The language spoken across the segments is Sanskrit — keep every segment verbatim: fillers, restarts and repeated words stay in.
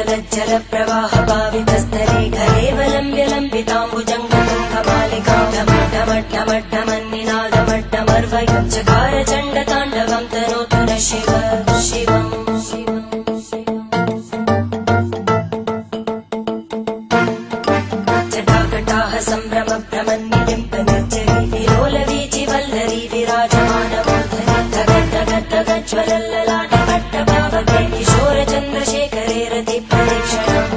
जलज्जल प्रवाह पावितस्थले गलेवलम्ब्य लम्बिताम्बुजङ्गतुङ्गमालिकां ढमड्ढमड्ढमड्ढमन्निनादमड्ढमर्वयुञ्चकार चण्डताण्डवं तनोतु नः शिव शिवम् जटाकटाः सम्भ्रम भ्रमन्निलिम्प निर्जरी विलोलवीचि वल्लरी विराजमानमूर्धनि धगद्धगद्धगज्ज्वलल्ललाट पट्टपावके किशोर चन्द्रशेखरे रति प्रदक्षिणम्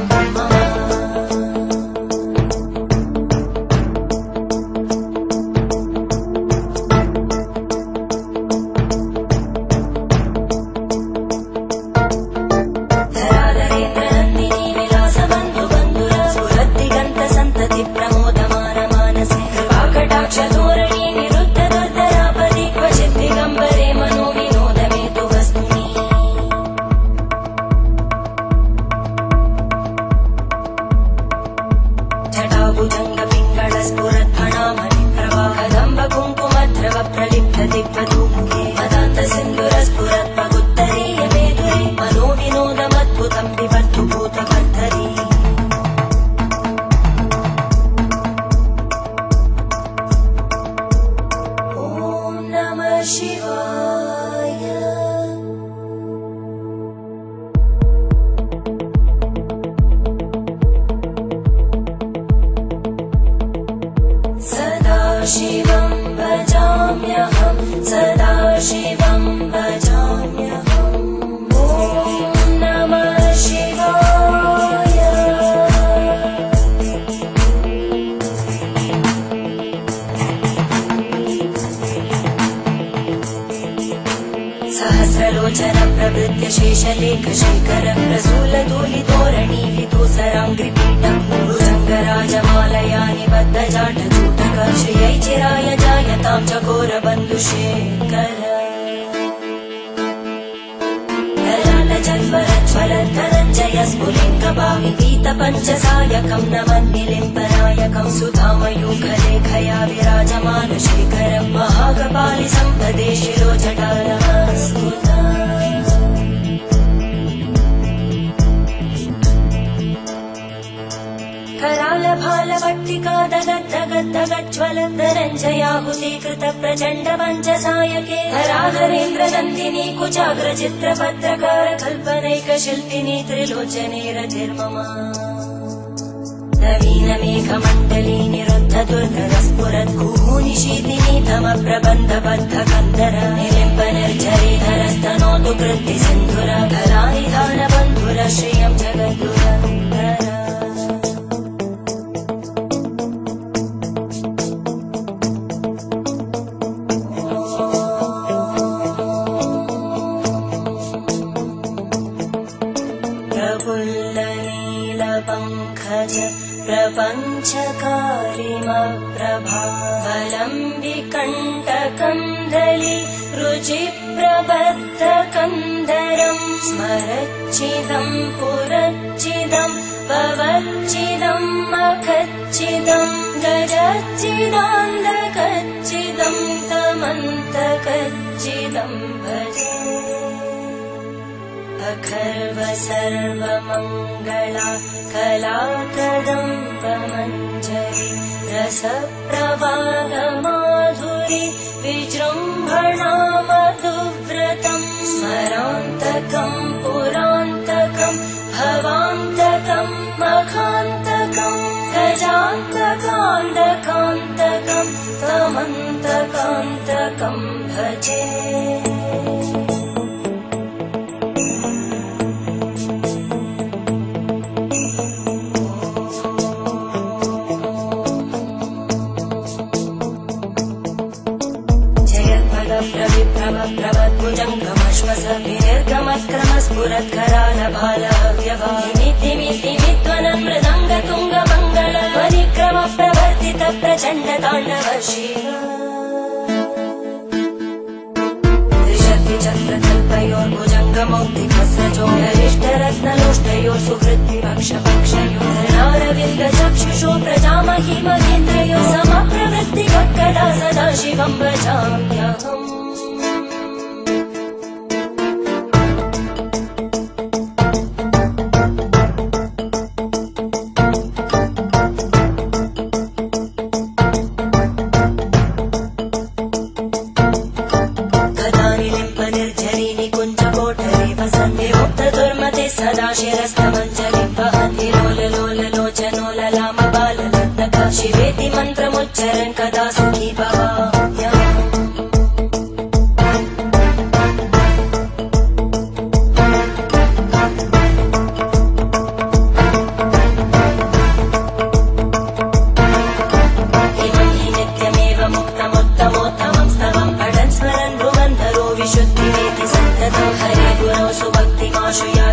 शिवं भजाम्यहं सदा शिवं भजाम्यहम् ॐ नमः शिवाय सहस्रलोचन प्रभृत्य शेषलेख शेखर प्रसूल धूलितोरणि विदूसराङ्घ्रिपीठं भुजङ्गराजमालया निबद्ध जाटजूटक श्रियै चिराय जायतां चकोर बन्धुशेखर ललाटजल्वरज्वलद्धनञ्जय स्फुलिङ्गभाविगीतपञ्चसायकं नमन्निलिम्पनायकं सुधामयूखलेखया विराजमानशेखरं महाकपालि सम्पदे शिरोजटानमस्तुता करालभालवट्टिका दगद्धगद्धगज्ज्वलद्धनञ्जयाहुतीकृत प्रचण्ड पञ्चसायके हराधरेन्द्रनन्दिनी कुचाग्रचित्रपत्रकार कल्पनैकशिल्पिनी त्रिलोचने रतिर्मम नवीनमेघमण्डली निरुद्ध दुर्धरस्फुरद्गूनिशीतिनी तमप्रबन्धबद्धकन्दर निलिम्प निर्झरीधरस्तनोतु कृत्तिसिन्धुर धरानिधानबन्धुर श्रियं जगद्गुरन्दर प्रफुल्लनीलपङ्कज प्रपञ्चकारिमप्रभावलम्बिकण्टकन्दली रुचिप्रबद्धकन्दरं स्मरच्चिदं पुरच्चिदं भवच्चिदं मखच्चिदं गजच्चिदान्धकच्चिदं तमन्तकच्चिदं भजे अखर्व सर्वमङ्गला कलाकदम्बमञ्जरी रसप्रवाहमाधुरी विजृम्भणा मधुव्रतं स्मरान्तकं पुरान्तकं भवान्तकं मखान्तकं गजान्तकान्तकान्तकं तमन्तकान्तकं भजे प्रभद्भुजङ्गमश्वस विनिर्गमक्रमस्फुरत्करालभालव्यभामितिमितिमित्वनं मृदङ्गतुङ्गमङ्गल परिक्रम प्रवर्तित प्रचण्डताण्डव शिव त्रिशक्तिचक्रकल्पयोर्भुजङ्गमौक्तिकस्रजोगरिष्ठरत्नलोष्टयोः सुहृद्विपक्षपक्षयोः धरणारविन्दचक्षुषो प्रजामहिमगेन्द्रयोः समप्रवृत्तिवक्कदा सदा शिवं भजाम्यहम् शिरस्तमञ्जलिं वहति लोललोललोचनो ललामबाललग्नका शिवेति मन्त्रमुच्चरन् कदा सुखी भवाम्यहम् इमं हि नित्यमेव मुक्तमुत्तमोत्तमं स्तवं पठन् स्मरन् भ्रुवन्धरो विशुद्धिमेति सन्ततं हरे गुरौ सुभक्तिमाशु या